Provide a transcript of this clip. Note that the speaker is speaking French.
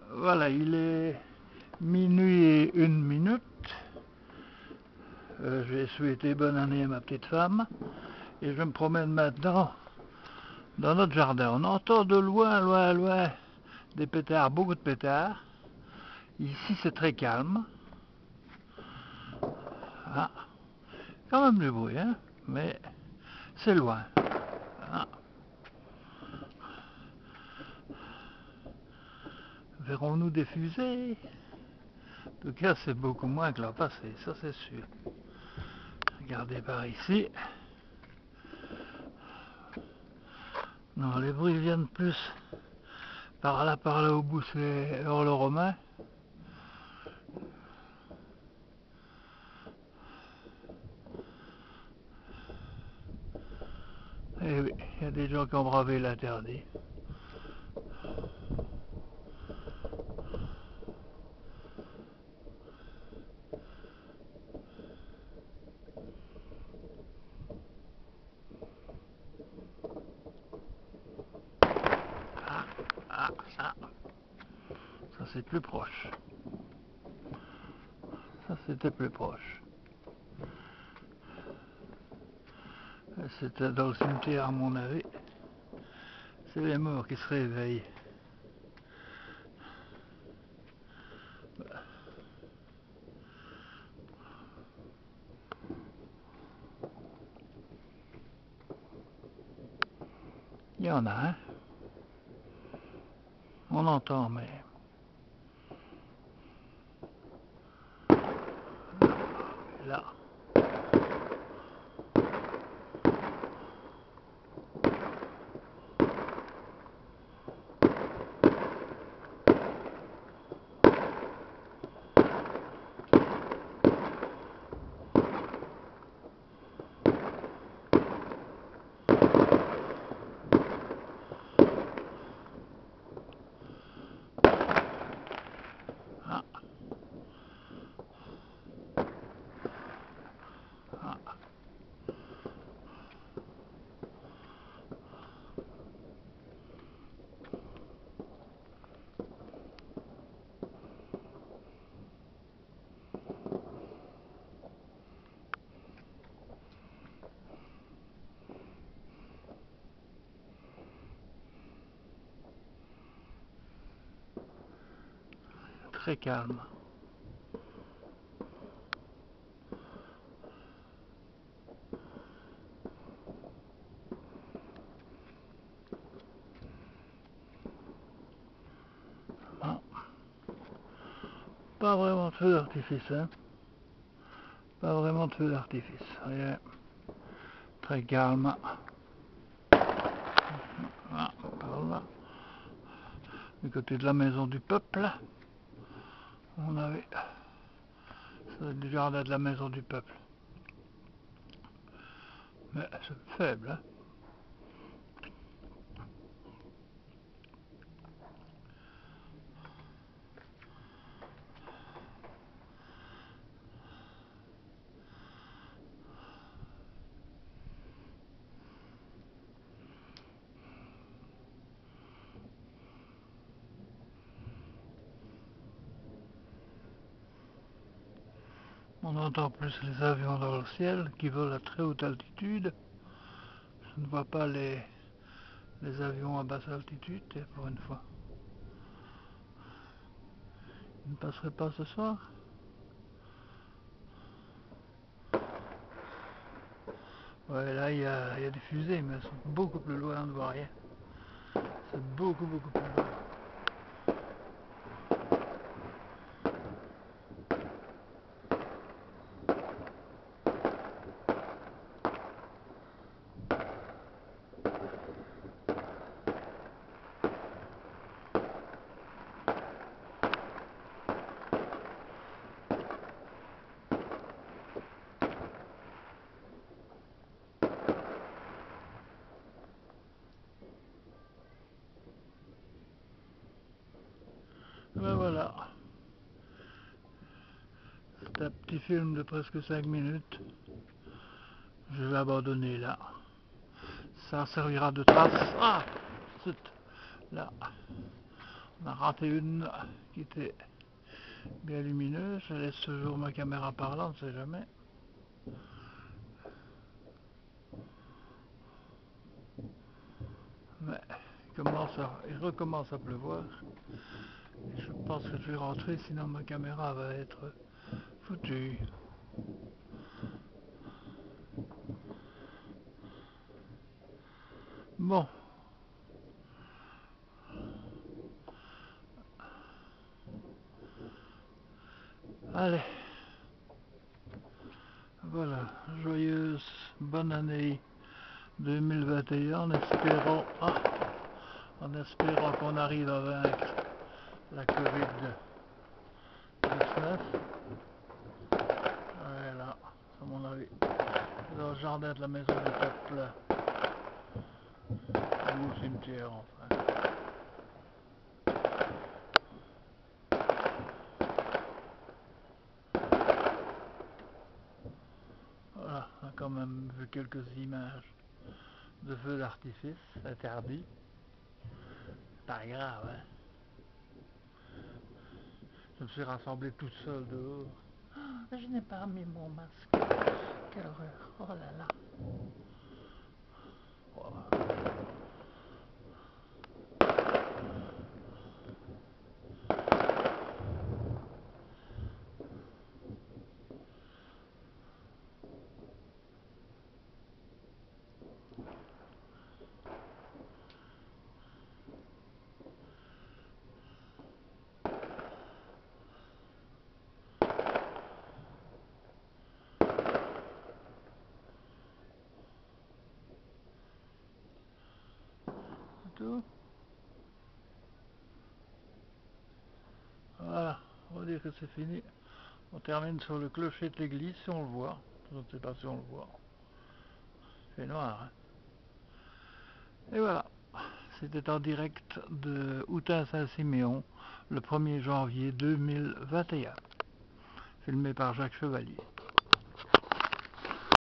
Voilà, il est minuit et 1 minute. Je vais souhaiter bonne année à ma petite femme. Et je me promène maintenant dans notre jardin. On entend de loin, loin, loin des pétards, beaucoup de pétards. Ici c'est très calme. Ah, quand même du bruit, hein, mais c'est loin. Ah. Verrons-nous des fusées? En tout cas, c'est beaucoup moins que l'an passé, ça c'est sûr. Regardez par ici. Non, les bruits viennent plus par là au bout, c'est Orle-Romain. Eh oui, il y a des gens qui ont bravé l'interdit. Ah, ça c'est plus proche. Ça c'était plus proche. C'était dans le cimetière à mon avis. C'est les morts qui se réveillent. Il y en a, hein. On entend, mais... Là. Ah. Ah. Très calme. Ah. Pas vraiment de feu d'artifice, hein. Pas vraiment de feu d'artifice. Rien. Très calme. Ah, par là. Du côté de la maison du peuple, on avait... C'est du jardin de la maison du peuple. Mais c'est faible, hein. On entend plus les avions dans le ciel qui volent à très haute altitude. Je ne vois pas les avions à basse altitude, pour une fois. Ils ne passeraient pas ce soir? Ouais, là il y a des fusées, mais elles sont beaucoup plus loin, on ne voit rien. C'est beaucoup plus loin. Ben voilà. C'est un petit film de presque 5 minutes. Je vais abandonner là. Ça servira de trace. Ah, zut, là. On a raté une qui était bien lumineuse. Je laisse toujours ma caméra par là, on ne sait jamais. Mais il recommence à pleuvoir. Et je pense que je vais rentrer, sinon ma caméra va être foutue. Bon. Allez. Voilà. Joyeuse bonne année 2021 en espérant qu'on arrive à vaincre la Covid-19. Voilà, à mon avis. Dans le jardin de la maison du peuple. Ou au cimetière, enfin. Voilà, on a quand même vu quelques images de feux d'artifice interdits. Pas grave, hein. Je me suis rassemblé toute seule dehors. Oh, je n'ai pas mis mon masque. Quelle horreur. Oh là là. Oh. Tout. Voilà, on va dire que c'est fini. On termine sur le clocher de l'église si on le voit. Je ne sais pas si on le voit. C'est noir, hein. Et voilà, c'était en direct de Houtin-Saint-Siméon le 1er janvier 2021, filmé par Jacques Chevalier.